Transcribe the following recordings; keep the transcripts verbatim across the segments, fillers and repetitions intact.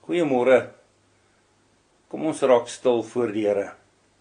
Goeiemôre. Kom ons raak stil voor die Here.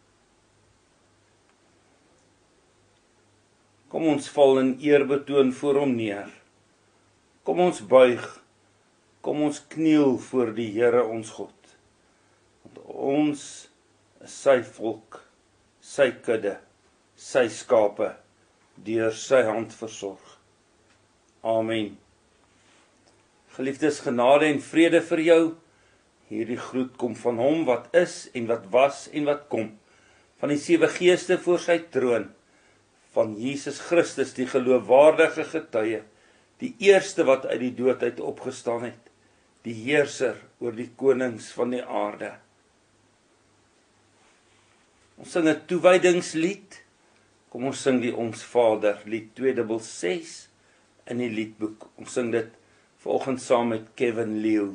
Kom ons val in eerbetoon voor hom neer. Kom ons buig. Kom ons kniel voor die Here ons God. Want ons is sy volk, sy kudde, sy skape, deur sy hand versorg. Amen. Geliefdes, genade en vrede vir jou. Hierdie groet kom van hom wat is en wat was en wat kom, van die sewe geeste voor sy troon, van Jesus Christus, die geloofwaardige getuie, die eerste wat uit die dood uit opgestaan het, die heerser oor die konings van die aarde. Ons sing 'n toewydingslied. Kom ons sing die Ons Vader, lied twee ses in die liedboek. Ons sing dit vanoggend saam met Kevin Leeuw.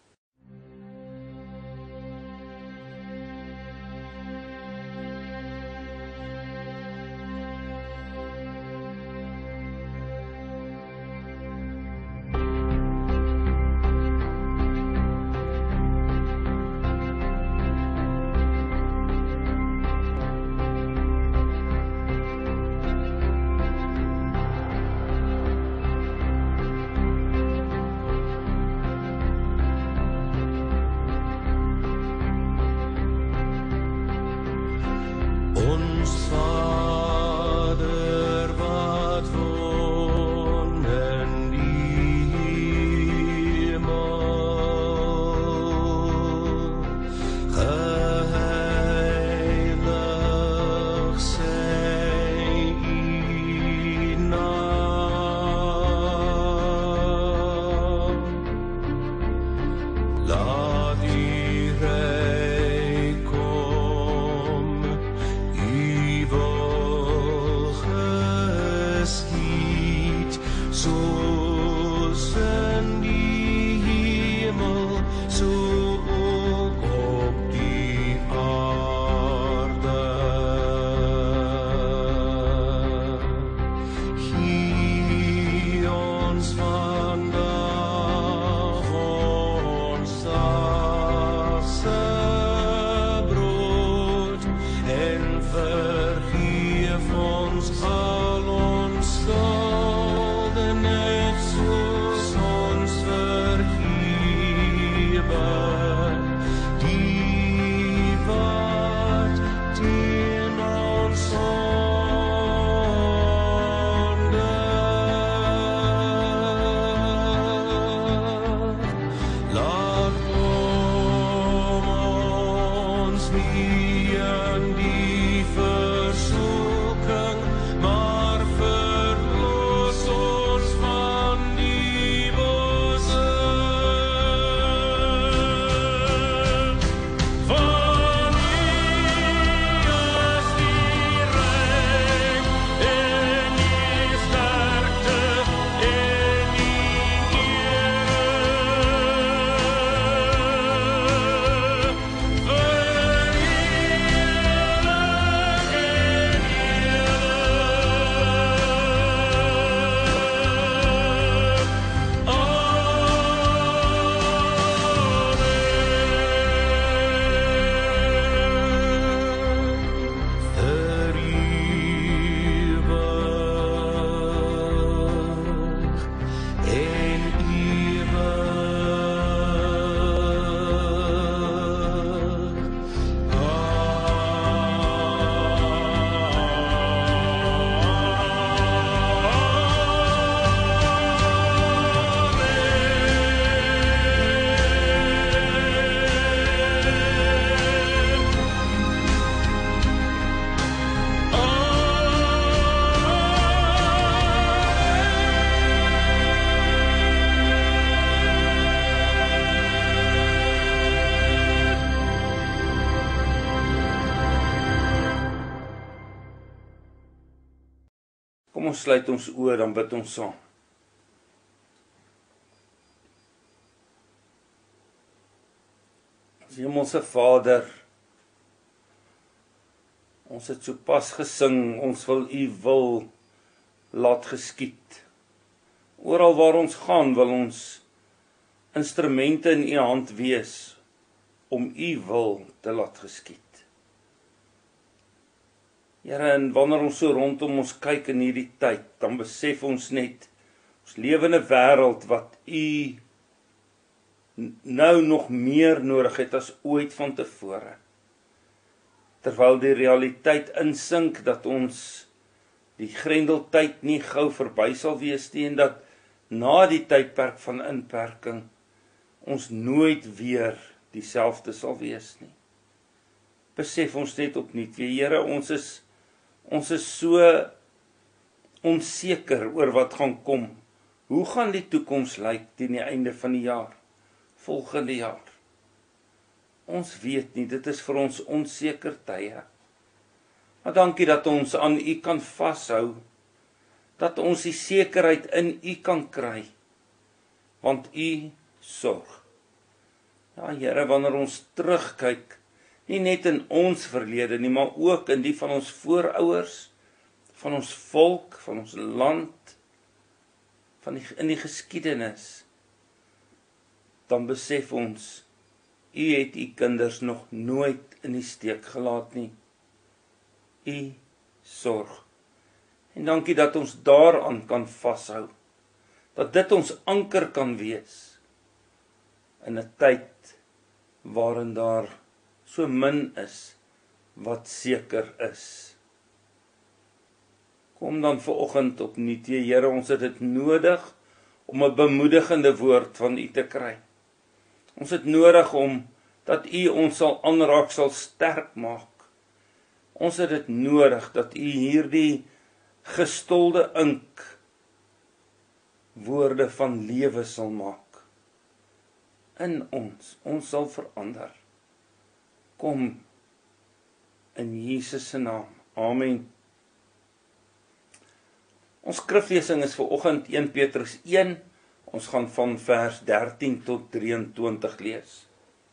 Kom ons sluit ons oë, dan bid ons saam. Ons Hemelse Vader, ons het sopas gesing, ons wil U wil laat geskied. Oral waar ons gaan, wil ons instrumente in u hand wees om u wil te laat geskied. Here, en wanneer ons so rondom ons kyk in hierdie tyd, dan besef ons net, ons lewe in 'n wêreld wat u nou nog meer nodig het as ooit van tevore. Terwyl die realiteit insink dat ons die grendeltyd nie gou verby sal wees nie, en dat na die tydperk van inperking ons nooit weer dieselfde sal wees nie. Besef ons net opnuut weer, Here, ons is ons is so onseker oor wat gaan kom. Hoe gaan die toekoms lyk teen die einde van die jaar, volgende jaar? Ons weet nie, dit is vir ons onseker tye. Maar dankie dat ons aan u kan vashou, dat ons die sekerheid in u kan kry, want u sorg. Ja, Here, wanneer ons terugkyk, nie net in ons verlede nie, maar ook in die van ons voorouers, van ons volk, van ons land, van die, in die geskiedenis, dan besef ons, u het u kinders nog nooit in die steek gelaat nie. U sorg. En dankie dat ons daaraan kan vashou, dat dit ons anker kan wees, in 'n tyd waarin daar so min is wat seker is. Kom dan vanoggend opnuut, Here, ons het dit nodig om 'n bemoedigende woord van u te kry. Ons het nodig om dat u ons sal aanraak, sal sterk maak. Ons het dit nodig dat u hierdie gestolde ink woorde van lewe sal maak. In ons, ons sal verander. Kom in Jesus se naam. Amen. Ons skriflesing is vanoggend Eerste Petrus een. Ons gaan van vers dertien tot drieëntwintig lees.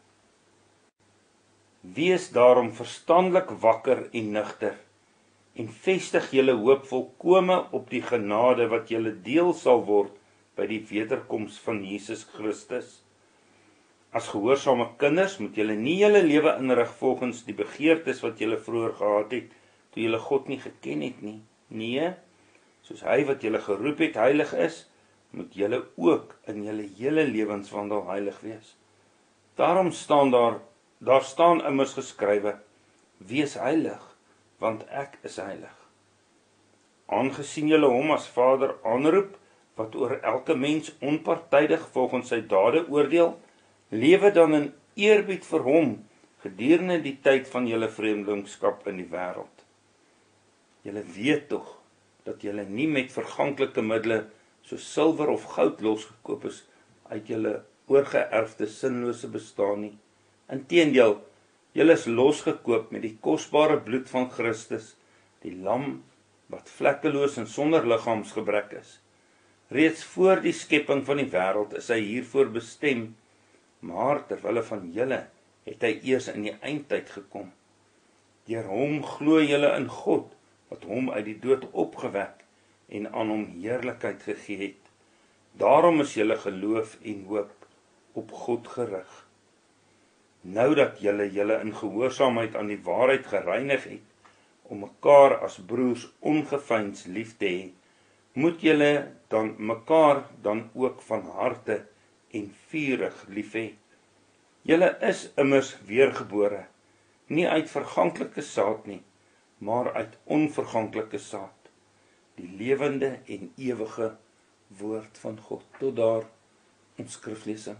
Wees daarom verstandelik wakker en nugter, en vestig julle hoop volkome op die genade wat julle deel sal word by die wederkoms van Jesus Christus. As gehoorsame kinders moet julle nie julle lewe inrig volgens die begeertes wat julle vroeër gehad het, toe julle God nie geken het nie. Nee, soos hy wat julle geroep het heilig is, moet julle ook in julle hele lewenswandel heilig wees. Daarom staan daar, daar staan immers geskrywe, wees heilig, want ek is heilig. Aangesien julle hom as Vader aanroep, wat oor elke mens onpartydig volgens sy dade oordeel, lewe dan in eerbied vir hom, gedurende die tyd van julle vreemdelingskap in die wêreld. Julle weet tog, dat julle nie met verganklike middele, soos silwer of goud losgekoop is, uit julle oorgeerfde sinlose bestaan nie. Inteendeel, julle is losgekoop met die kosbare bloed van Christus, die lam wat vlekkeloos en sonder liggaamsgebrek is. Reeds voor die skepping van die wêreld is hy hiervoor bestem, maar terwille van julle het hy eers in die eindtyd gekom. Deur hom glo julle in God, wat hom uit die dood opgewek en aan hom heerlikheid gegee het. Daarom is julle geloof en hoop op God gerig. Nou dat julle julle in gehoorsaamheid aan die waarheid gereinig het, om mekaar as broers ongeveins lief te hê, moet julle dan mekaar dan ook van harte en vurig lief hê. Julle is immers weergebore, nie uit verganklike saad nie, maar uit onverganklike saad, die lewende en ewige woord van God. Tot daar ons skriflesing.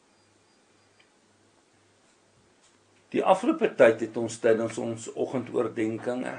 Die afgelope tyd het ons tydens ons oggendoordenkings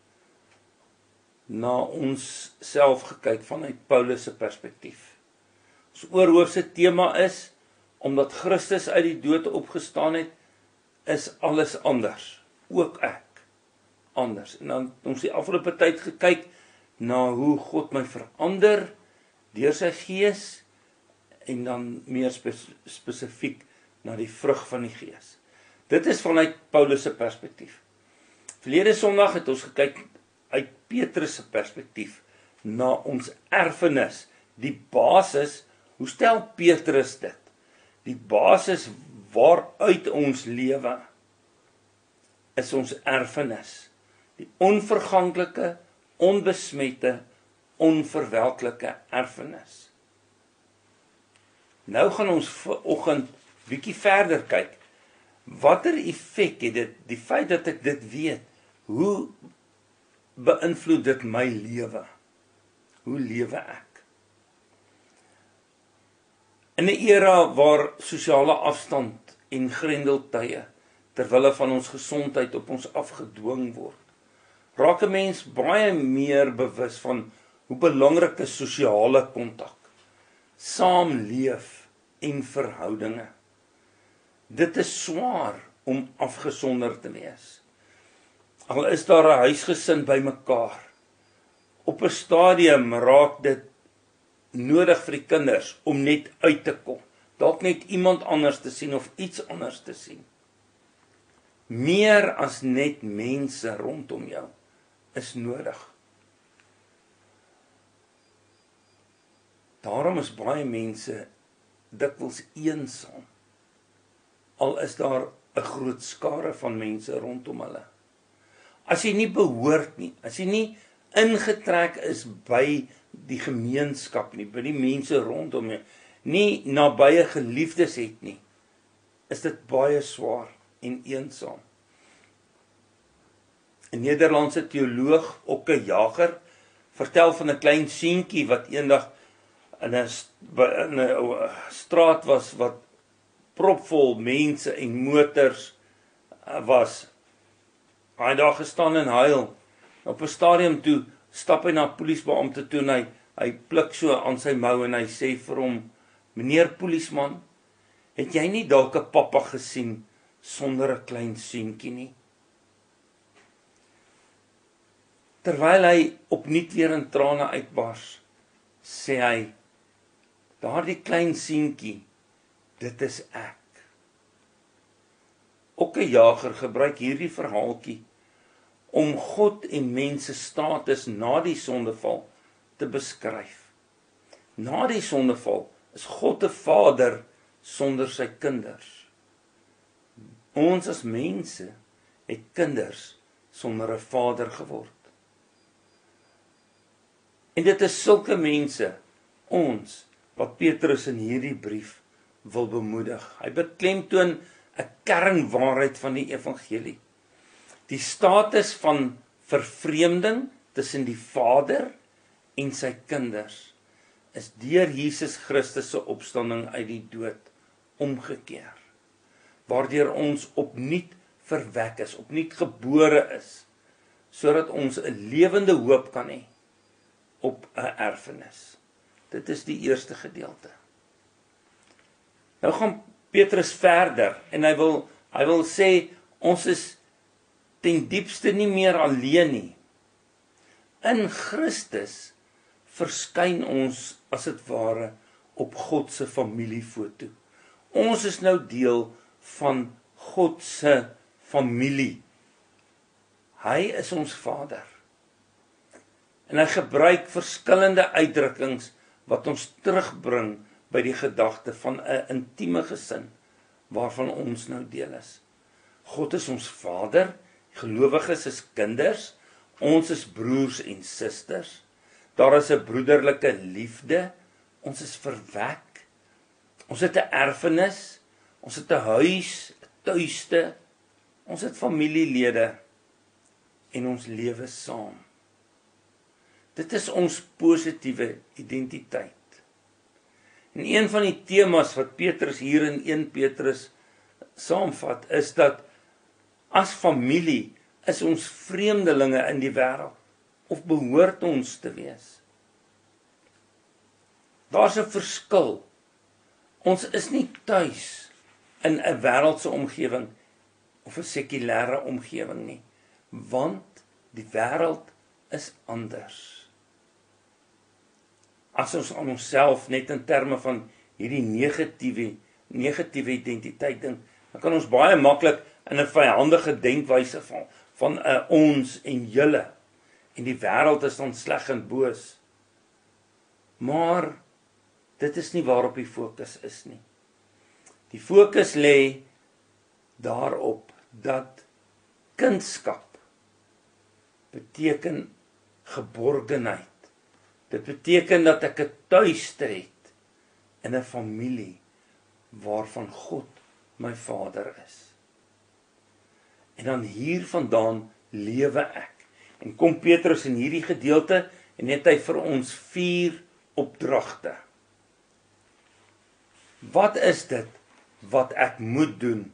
na ons self gekyk vanuit Paulus se perspektief. Ons oorhoofse tema is, omdat Christus uit die dood opgestaan het, is alles anders, ook ek, anders. En dan het ons die afgelope tyd gekyk na hoe God my verander deur sy gees, en dan meer spes- spesifiek na die vrug van die gees. Dit is vanuit Paulus se perspektief. Verlede Sondag het ons gekyk uit Petrus se perspektief na ons erfenis, die basis. Hoe stel Petrus dit? Die basis waaruit ons lewe is ons erfenis. Die onverganklike, onbesmette, onverwelklike erfenis. Nou gaan ons vanoggend bietjie verder kyk. Watter effek het dit, die feit dat ek dit weet, hoe beïnvloed dit my lewe? Hoe lewe ek? In 'n era waar sosiale afstand en grendeltye terwille van ons gesondheid op ons afgedwing word, raak 'n mens baie meer bewus van hoe belangrik is sosiale kontak, saamleef en verhoudinge. Dit is swaar om afgesonder te wees. Al is daar 'n huisgesin by mekaar, op 'n stadium raak dit nodig vir die kinders om net uit te kom. Dalk net iemand anders te sien of iets anders te sien. Meer as net mense rondom jou is nodig. Daarom is baie mense dikwels eensaam. Al is daar 'n groot skare van mense rondom hulle. As jy nie behoort nie, as jy nie ingetrek is by die gemeenskap nie, by die mense rondom jou, nie nabye geliefdes het nie, is dit baie swaar en eensaam. 'n Nederlandse teoloog, Okke Jager, vertel van 'n klein seentjie wat eendag in 'n in 'n straat was wat propvol mense en motors was. Hy het daar gestaan en huil. Op 'n stadium toe stap hy na 'n polisiebeampte toe en hy, hy pluk so aan sy mou en hy sê vir hom, meneer polisieman, het jy nie dalk 'n pappa gesien sonder 'n klein seentjie nie? Terwyl hy opnuut weer in trane uitbars, sê hy, daardie klein seentjie, dit is ek. Okke Jager gebruik hierdie verhaaltjie om God en mense status na die sondeval te beskryf. Na die sondeval is God 'n Vader sonder sy kinders. Ons as mense het kinders sonder 'n Vader geword. En dit is sulke mense, ons, wat Petrus in hierdie brief wil bemoedig. Hy beklemtoon 'n kernwaarheid van die evangelie. Die status van vervreemding tussen die Vader en sy kinders is deur Jesus Christus se opstanding uit die dood omgekeer, waardeur ons opnuut verwek is, opnuut gebore is, sodat ons 'n lewende hoop kan hê op 'n erfenis. Dit is die eerste gedeelte. Nou gaan Petrus verder en hy wil hy wil sê ons is ten diepste nie meer alleen nie. In Christus verskyn ons as dit ware op God se familiefoto. Ons is nou deel van God se familie. Hy is ons Vader. En hy gebruik verskillende uitdrukkings wat ons terugbring by die gedagte van 'n intieme gesin waarvan ons nou deel is. God is ons Vader, gelowiges is kinders, ons is broers en susters, daar is 'n broederlike liefde, ons is verwek, ons het 'n erfenis, ons het 'n huis, 'n tuiste, ons het familielede en ons lewe saam. Dit is ons positiewe identiteit. En een van die temas wat Petrus hier in een Petrus saamvat, is dat as familie is ons vreemdelinge in die wêreld, of behoort ons te wees. Daar's 'n verskil. Ons is nie tuis in 'n wêreldse omgewing of 'n sekulêre omgewing nie, want die wêreld is anders. As ons aan onsself net in terme van hierdie negatiewe negatiewe identiteit dink, dan kan ons baie maklik in 'n vyandige denkwyse van van 'n uh, ons en julle en die wêreld is dan sleg en boos. Maar dit is nie waarop die fokus is nie. Die fokus lê daarop dat kindskap beteken geborgenheid. Dit beteken dat ek 'n tuiste het in 'n familie waarvan God my Vader is. En dan hiervandaan lewe ek. En kom Petrus in hierdie gedeelte en het hy vir ons vier opdragte. Wat is dit wat ek moet doen?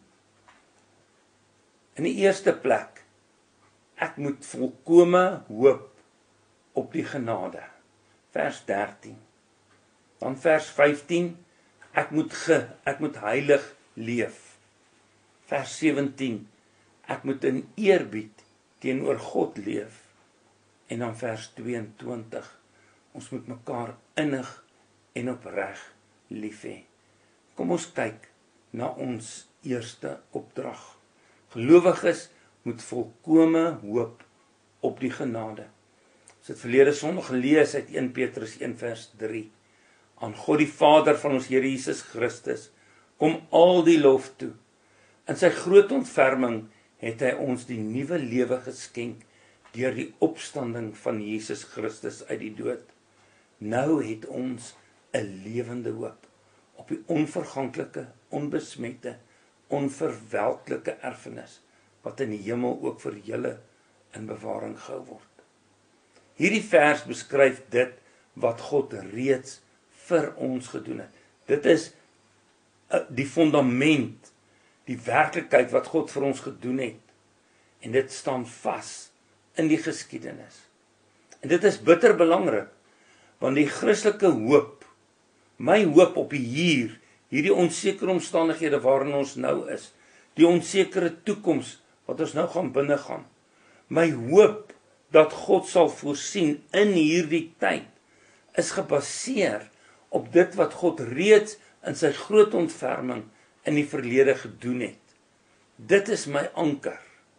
In die eerste plek, ek moet volkome hoop op die genade. Vers dertien. Dan vers vyftien, ek moet ge, ek moet heilig leef. Vers sewentien, ek moet in eerbied teenoor God leef. En dan vers tweeëntwintig, ons moet mekaar innig en opreg lief hê. Kom ons kyk na ons eerste opdrag. Gelowiges moet volkome hoop op die genade. Ons het verlede Sondag gelees uit eerste Petrus een vers drie. Aan God die Vader van ons Here Jesus Christus kom al die lof toe. In sy groot ontferming het hy ons die nuwe lewe geskenk deur die opstanding van Jesus Christus uit die dood. Nou het ons 'n lewende hoop op die onverganklike, onbesmette, onverwelklike erfenis wat in die hemel ook vir julle in bewaring gehou word. Hierdie vers beskryf dit wat God reeds vir ons gedoen het. Dit is die fundament, die werklikheid wat God vir ons gedoen het. En dit staan vas in die geskiedenis. En dit is bitter belangrik, want die Christelike hoop, my hoop op die hier, hierdie onsekere omstandighede waarin ons nou is, die onsekere toekoms wat ons nou gaan binnegaan, my hoop dat God sal voorsien in hierdie tyd, is gebaseer op dit wat God reeds in sy groot ontferming in die verlede gedoen het. Dit is my anker.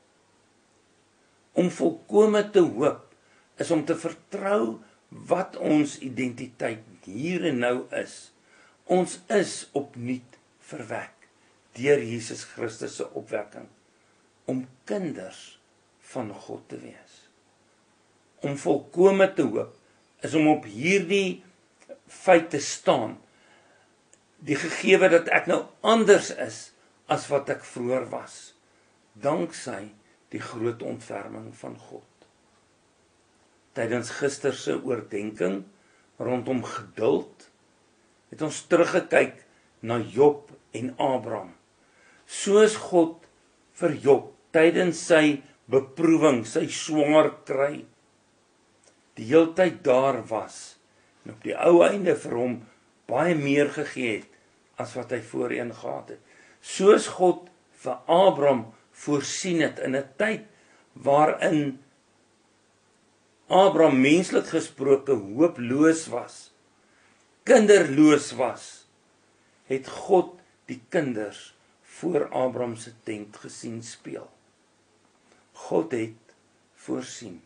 Om volkome te hoop, is om te vertrou wat ons identiteit hier en nou is. Ons is opnuut verwek deur Jesus Christus se opwekking, om kinders van God te wees. Om volkome te hoop, is om op hierdie feit te staan, die gegewe dat ek nou anders is as wat ek vroeër was, danksy die groot ontferming van God. Tydens gister se oordeenking rondom geduld, het ons teruggekyk na Job en Abraham. Soos God vir Job tydens sy beproewing, sy swaar kry, die heeltyd daar was, en op die ou einde vir hom baie meer gegee het, as wat hy voorheen gehad het. Soos God vir Abraham voorsien het in 'n tyd waarin Abraham menslik gesproke hooploos was, kinderloos was, het God die kinders voor Abraham se tent gesien speel. God het voorsien.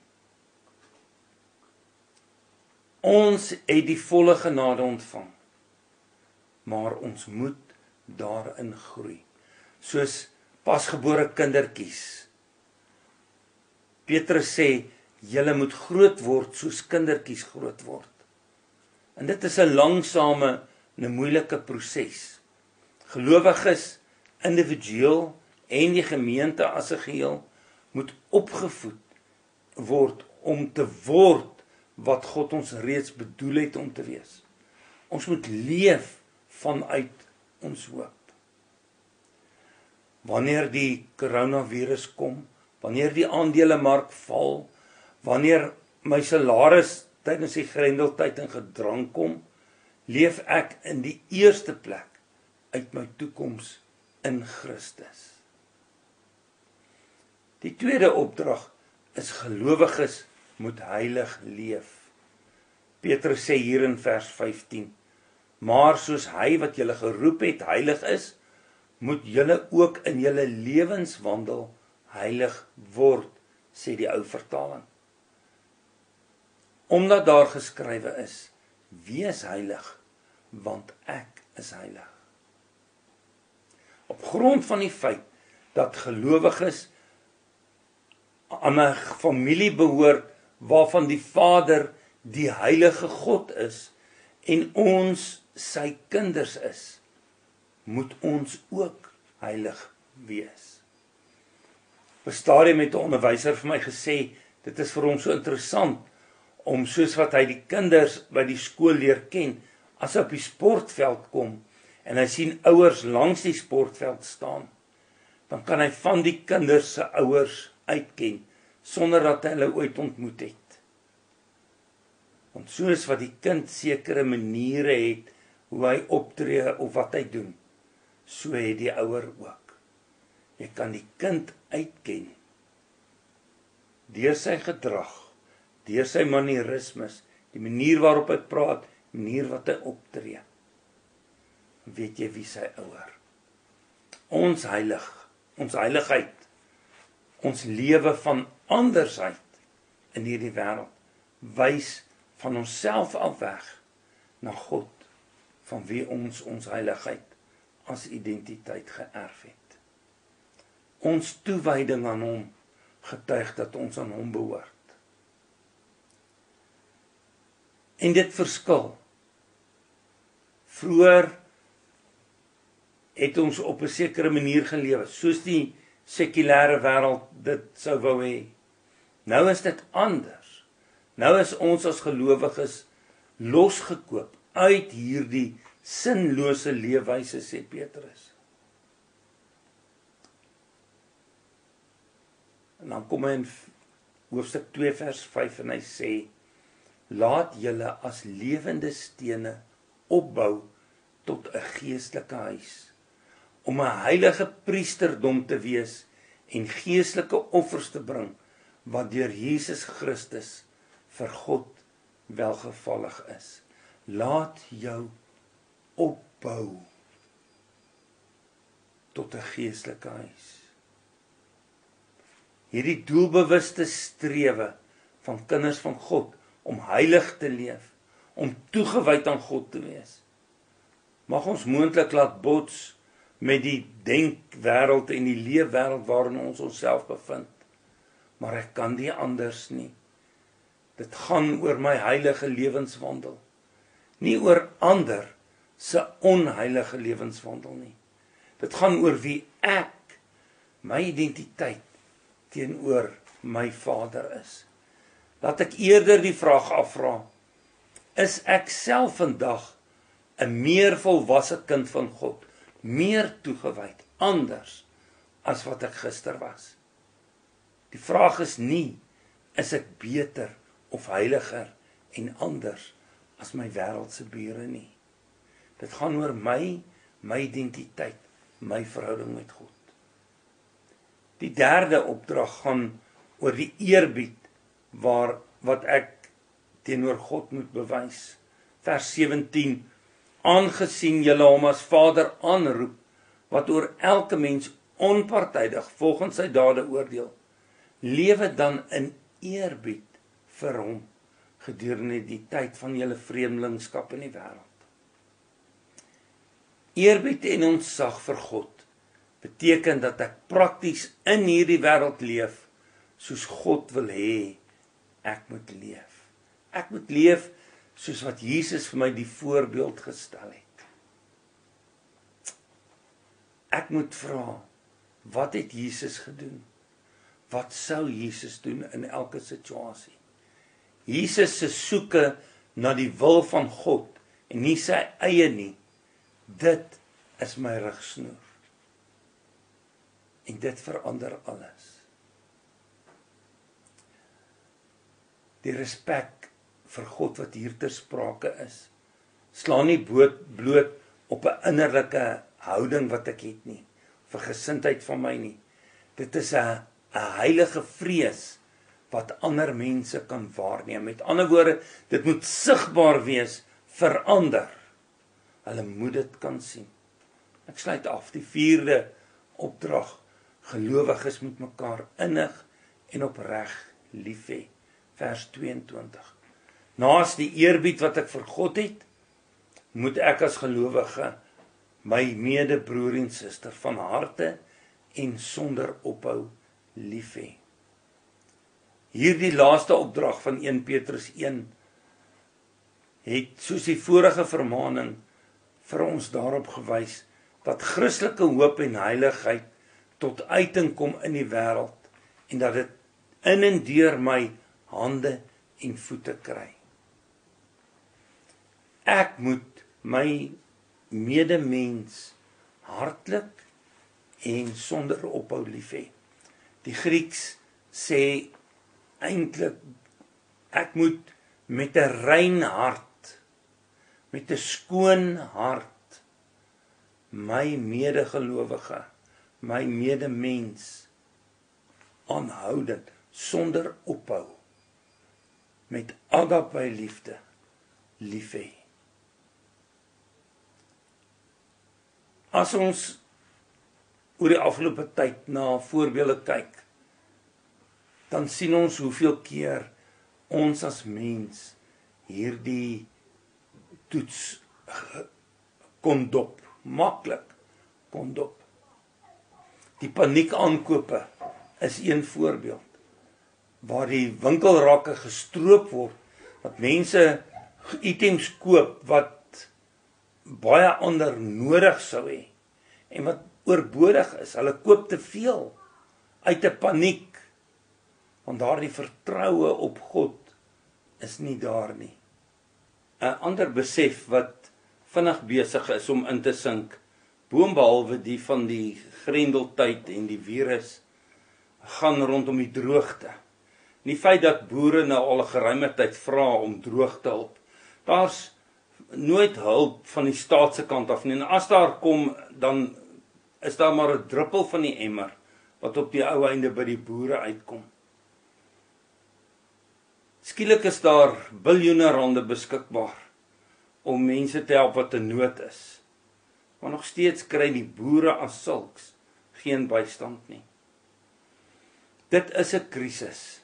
Ons het die volle genade ontvang, maar ons moet daarin groei. Soos pasgebore kindertjies. Petrus sê, julle moet groot word soos kindertjies groot word. En dit is 'n langsame en 'n moeilike proses. Gelowiges, individueel en die gemeente as 'n geheel, moet opgevoed word om te word wat God ons reeds bedoel het om te wees. Ons moet leef vanuit ons hoop. Wanneer die coronavirus kom, wanneer die aandelemark val, wanneer my salaris tydens die grendeltyd in gedrang kom, leef ek in die eerste plek uit my toekoms in Christus. Die tweede opdrag is gelowiges moet heilig leef. Petrus sê hier in vers vyftien, maar soos hy wat julle geroep het heilig is, moet julle ook in julle lewenswandel heilig word, sê die ou vertaling. Omdat daar geskrywe is, wees heilig, want ek is heilig. op grond van die feit dat gelowiges aan 'n familie behoort waarvan die Vader die heilige God is en ons sy kinders is, moet ons ook heilig wees. Op 'n stadium het 'n onderwyser vir my gesê, dit is vir hom so interessant om soos wat hy die kinders by die skool leer ken, as hy op die sportveld kom en hy sien ouers langs die sportveld staan, dan kan hy van die kinders se ouers uitken sonder dat hy hulle ooit ontmoet het. Want soos wat die kind sekere maniere het hoe hy optree of wat hy doen, so het die ouer ook. Jy kan die kind uitken deur sy gedrag, deur sy manierismes, die manier waarop hy praat, die manier wat hy optree. Weet jy wie sy ouer? Ons heilig, ons heiligheid, ons lewe van andersheid in hierdie wêreld, wys van onsself af weg na God, van wie ons ons heiligheid as identiteit geërf het. Ons toewyding aan hom getuig dat ons aan hom behoort. En dit verskil. Vroeger het ons op 'n sekere manier gelewe, soos die sekulêre wêreld dit sou wou hê. Nou is dit anders. Nou is ons as gelowiges losgekoop uit hierdie sinlose leefwyse, sê Petrus. En dan kom hy in hoofstuk twee vers vyf en hy sê, laat julle as lewende stene opbou tot 'n geestelike huis, om 'n heilige priesterdom te wees en geestelike offers te bring, wat deur Jesus Christus vir God welgevallig is. Laat jou opbou tot 'n geestelike huis. Hierdie doelbewuste strewe van kinders van God om heilig te leef, om toegewyd aan God te wees, mag ons moontlik laat bots met die denkwêreld en die leefwêreld waarin ons onsself bevind. Maar ek kan nie anders nie. Dit gaan oor my heilige lewenswandel, nie oor ander se onheilige lewenswandel nie. Dit gaan oor wie ek, my identiteit teenoor my Vader is. Laat ek eerder die vraag afvra, is ek self vandag 'n meer volwasse kind van God, meer toegewyd, anders as wat ek gister was? Die vraag is nie, is ek beter of heiliger en anders as my wêreldse bure nie. Dit gaan oor my, my identiteit, my verhouding met God. Die derde opdrag gaan oor die eerbied waar wat ek teenoor God moet bewys. Vers sewentien, aangesien julle hom as Vader aanroep, wat oor elke mens onpartydig volgens sy dade oordeel, lewe dan in eerbied vir hom gedurende die tyd van julle vreemdelingskap in die wêreld. Eerbied en ontzag vir God beteken dat ek prakties in hierdie wêreld leef soos God wil hê ek moet leef. Ek moet leef soos wat Jesus vir my die voorbeeld gestel het. Ek moet vra, wat het Jesus gedoen? Wat sou Jesus doen in elke situasie? Jesus se soeke na die wil van God en nie sy eie nie, dit is my rigsnoer. En dit verander alles. Die respek vir God wat hier ter sprake is, slaan nie bloot op 'n innerlike houding wat ek het nie, vir gesindheid van my nie. Dit is 'n 'n heilige vrees wat ander mense kan waarneem. Met ander woorde, dit moet sigbaar wees vir ander. Hulle moet dit kan sien. Ek sluit af die vierde opdrag. Gelowiges moet mekaar innig en opreg lief hê. Vers tweeëntwintig. Naas die eerbied wat ek vir God het, moet ek as gelowige my medebroer en suster van harte en sonder ophou lief hê. Hierdie laaste opdrag van eerste Petrus een het soos die vorige vermaning vir ons daarop gewys dat Christelike hoop en heiligheid tot uiting kom in die wêreld en dat dit in en deur my hande en voete kry. Ek moet my medemens hartlik en sonder ophou lief hê. Die Grieks sê eintlik ek moet met 'n rein hart, met 'n skoon hart my medegelowige, my medemens aanhoudend, sonder ophou, met agape liefde lief hê. As ons oor die afgelope tyd na voorbeelde kyk, dan sien ons hoeveel keer ons as mens hierdie toets kon dop, maklik kon dop. Die paniekaankope is een voorbeeld, waar die winkelrakke gestroop word, dat mense items koop wat baie ander nodig sou hê, en wat oorbodig is. Hulle koop te veel uit 'n paniek, want daardie vertroue op God is nie daar nie. 'n Ander besef wat vinnig besig is om in te sink, boonbehalwe die van die grendeltyd en die virus, gaan rondom die droogte. Die feit dat boere nou al 'n geruime tyd vra om droogtehulp. Daar's nooit hulp van die staat se kant af nie. En as daar kom, dan is daar maar 'n druppel van die emmer wat op die ou einde by die boere uitkom. Skielik is daar biljoene rande beskikbaar om mense te help wat in nood is. Maar nog steeds kry die boere as sulks geen bystand nie. Dit is 'n krisis.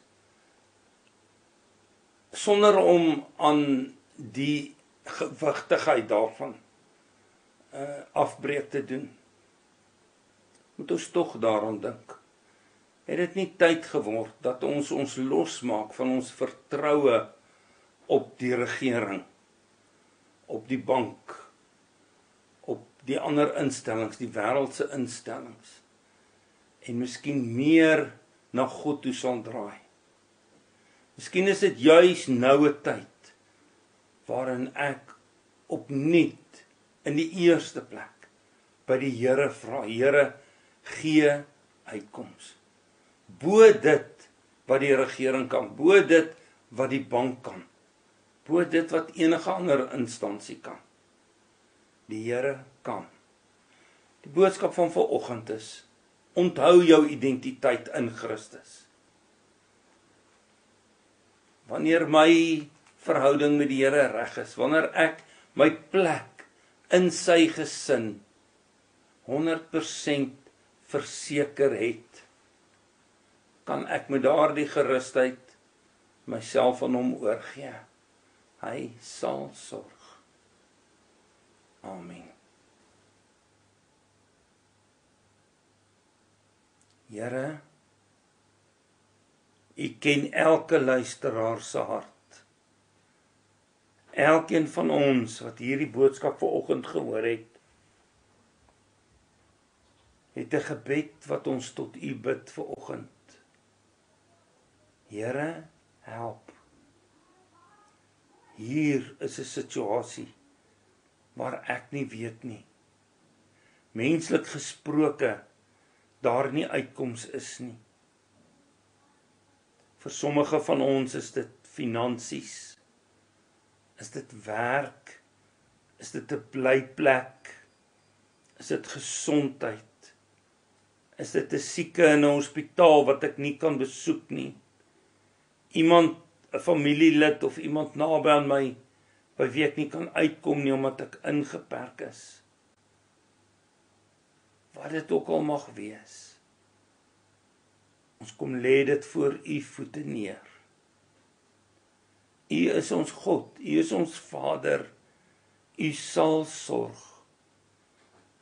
Sonder om aan die gewigtigheid daarvan uh, afbreek te doen, moet ons tog daaraan dink. Het dit nie tyd geword dat ons ons losmaak van ons vertroue op die regering, op die bank, op die ander instellings, die wêreldse instellings, en miskien meer na God toe sal draai. Miskien is dit juis nou 'n tyd waarin ek opnuut in die eerste plek by die Here vra, Here, gee uitkoms. Bo dit wat die regering kan, bo dit wat die bank kan, bo dit wat enige ander instansie kan. Die Here kan. Die boodskap van vanoggend is, onthou jou identiteit in Christus. Wanneer my verhouding met die Here reg is, wanneer ek my plek in sy gesin honderd persent verseker het, kan ek met daardie gerusheid myself aan hom oorgee. Hy sal sorg. Amen. Here, U ken elke luisteraar se hart. Elkeen van ons wat hierdie boodskap vanoggend gehoor het, het 'n gebed wat ons tot U bid vanoggend. Here, help. Hier is 'n situasie waar ek nie weet nie. Menslik gesproke, daar nie uitkoms is nie. Vir sommige van ons is dit finansies, is dit werk, is dit 'n blyplek, is dit gesondheid, is dit 'n sieke in 'n hospitaal wat ek nie kan besoek nie, iemand, 'n familielid of iemand naby aan my, by wie ek nie kan uitkom nie omdat ek ingeperk is. Wat dit ook al mag wees, ons kom lê dit voor U voete neer. U is ons God, U is ons Vader, U sal sorg.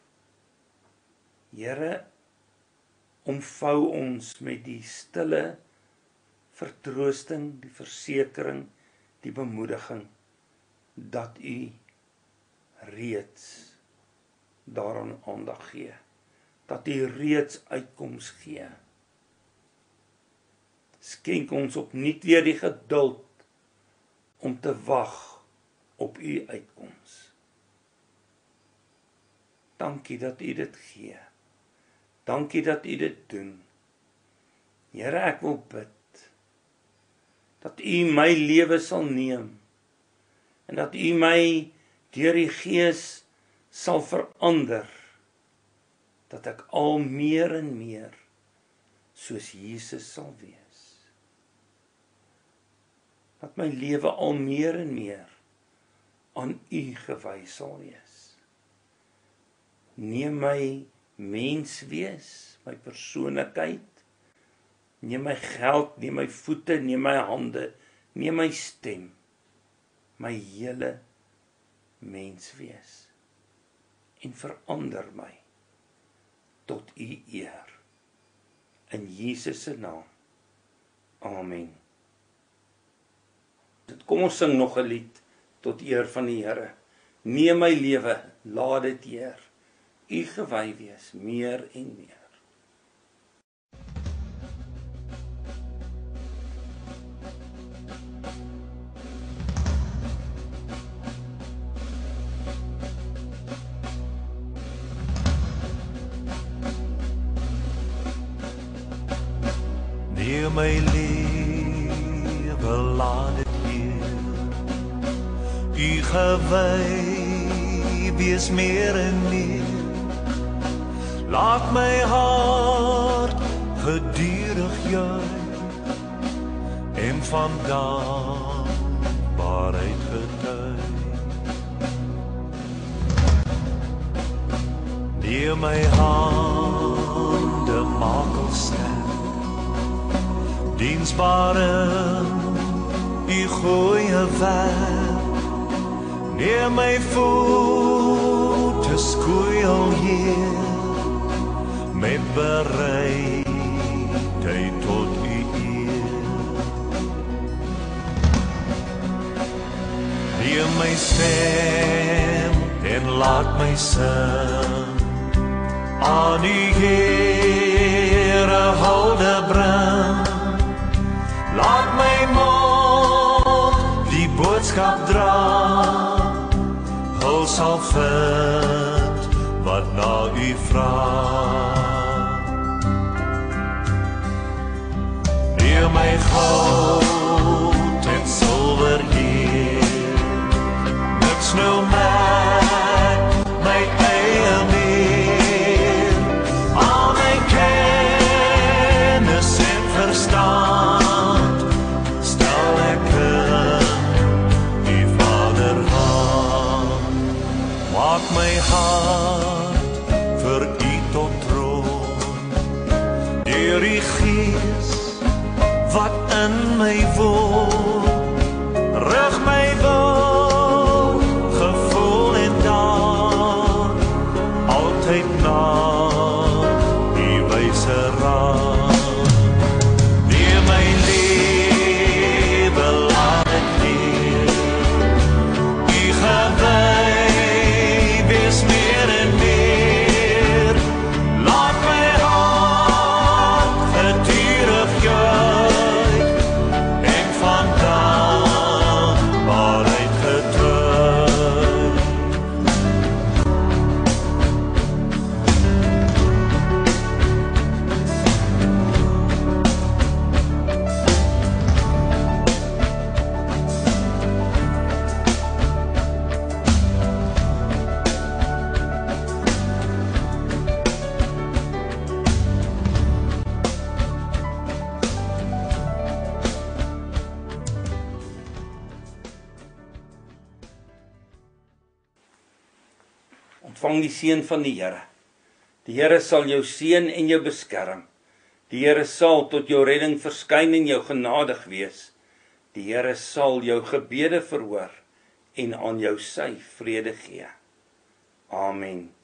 Here, omvou ons met die stille vertroosting, die versekering, die bemoediging, dat U reeds daaraan aandag gee, dat U reeds uitkoms gee. Skenk ons opnuut weer die geduld om te wag op U uitkoms. Dankie dat U dit gee. Dankie dat U dit doen. Here, ek wil bid dat U my lewe sal neem en dat U my deur die Gees sal verander, dat ek al meer en meer soos Jesus sal wees. Dat my lewe al meer en meer aan U gewy sal wees. Neem my mens wees, my persoonlikheid, neem my geld, neem my voete, neem my hande, neem my stem, my hele mens wees, en verander my tot U eer. In Jesus se naam. Amen. Kom ons sing nog 'n lied tot eer van die Here. Neem my lewe, laat dit eer. U gewy wees, meer en meer. Neem my lewe, laat dit eer. U gewy wees meer en meer. Laat my hart gedurig juig en van dankbaarheid getuig. Neem my hande, maak al sterk, diensbaar in U goeie werk. Neem my voete, skoei Heer, met bereidheid tot U eer. Neem my stem en laat my sing, aan U Here hulde bring. Laat my mond die boodskap dra, Hul sal vind wat na U vra. Neem my goud en silwer Heer, niks nou met my eie meer. Al my kennis en verstand stel ek in U Vader hand. Maak my hart vir U tot troon, deur U Gees wat in my woon. Rig my wil, gevoel en daad, altyd na U wyse raad. Neem my lewe, laat dit eer. U gewy wees meer en meer. Laat my hart gedurig juig en van dankbaarheid getuig. Ontvang die seën van die Here. Die Here sal jou seën en jou beskerm. Die Here sal tot jou redding verskyn en jou genadig wees. Die Here sal jou gebede verhoor en aan jou sy vrede gee. Amen.